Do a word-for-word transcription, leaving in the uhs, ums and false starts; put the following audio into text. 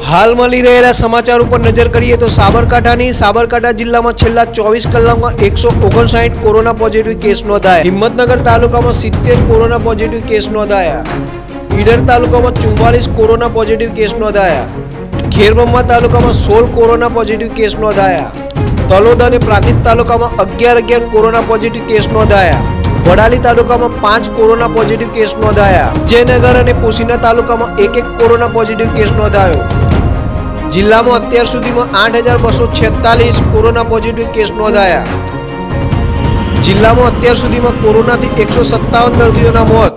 हाल मळी रहेला समाचार पर नजर करिए तो साबरकांठानी साबरकांठा जिल्ला में छेल्ला चौबीस कलाक में एक सौ ओगणसाठ कोरोना पॉजिटिव केस नोंधाया। हिम्मतनगर तालुका में सित्तेर कोरोना पॉजिटिव केस नोंधाया। ईडर तालुका में चुम्बालीस कोरोना पॉजिटिव केस नोंधाया। खेरब्रह्मा तालुका में सोल कोरोना पॉजिटिव केस नोंधाया। तलोद और प्रांतिज तालुका में अगियार अगियार कोरोना पॉजिटिव केस नोंधाया। वडाली तालुका में पांच कोरोना पॉजिटिव केस नोंधाया। जयनगर और पोशीना तालुका में एक एक कोरोना पॉजिटिव केस नोंधायो। जिला में अत्यार सुधी में आठ हजार बसो छेतालीस कोरोना पॉजिटिव केस नोंधाया। जिला में अत्यार सुधी में कोरोना थी एक सौ सत्तावन दर्दियों मौत